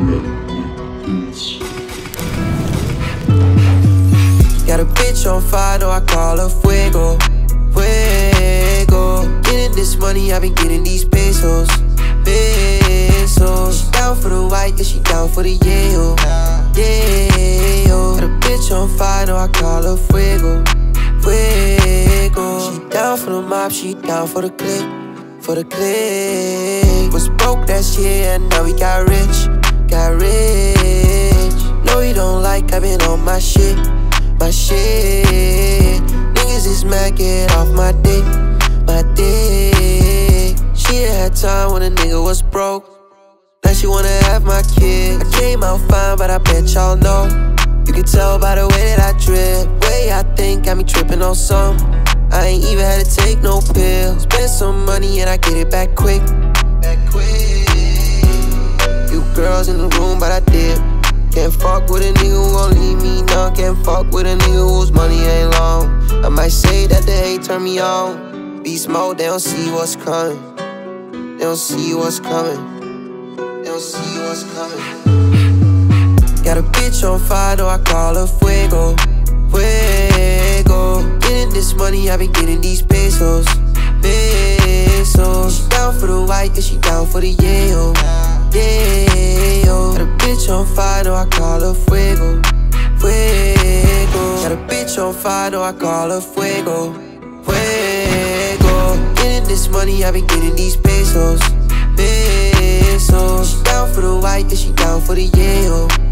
Got a bitch on fire, though I call her Fuego, Fuego. Getting this money, I been getting these pesos, pesos. She down for the white, yeah, she down for the yayo, yayo. Got a bitch on fire, though I call her Fuego, Fuego. She down for the mob, she down for the click, for the click. Was broke that year and now we got rich, got rich. No, you don't like, I been on my shit, my shit. Niggas is mad, get off my dick, my dick. She had time when a nigga was broke. Now she wanna have my kid. I came out fine, but I bet y'all know. You can tell by the way that I drip, way I think got me tripping on some. I ain't even had to take no pills. Spend some money and I get it back quick, back quick. You girls in the room, but I did. Can't fuck with a nigga who gon' leave me now. Can't fuck with a nigga whose money ain't long. I might say that the hate turn me on. Beast mode, they don't see what's coming. They don't see what's coming. They don't see what's coming. Got a bitch on fire, though I call her Fuego, Fuego. Getting this money, I been getting these pesos, pesos. She down for the white, yeah, she down for the yayo, yayo. Got a bitch on fire, though I call her Fuego, Fuego. Got a bitch on fire, though I call her Fuego, Fuego. Getting this money, I been getting these pesos, pesos. She down for the white, yeah, she down for the yayo.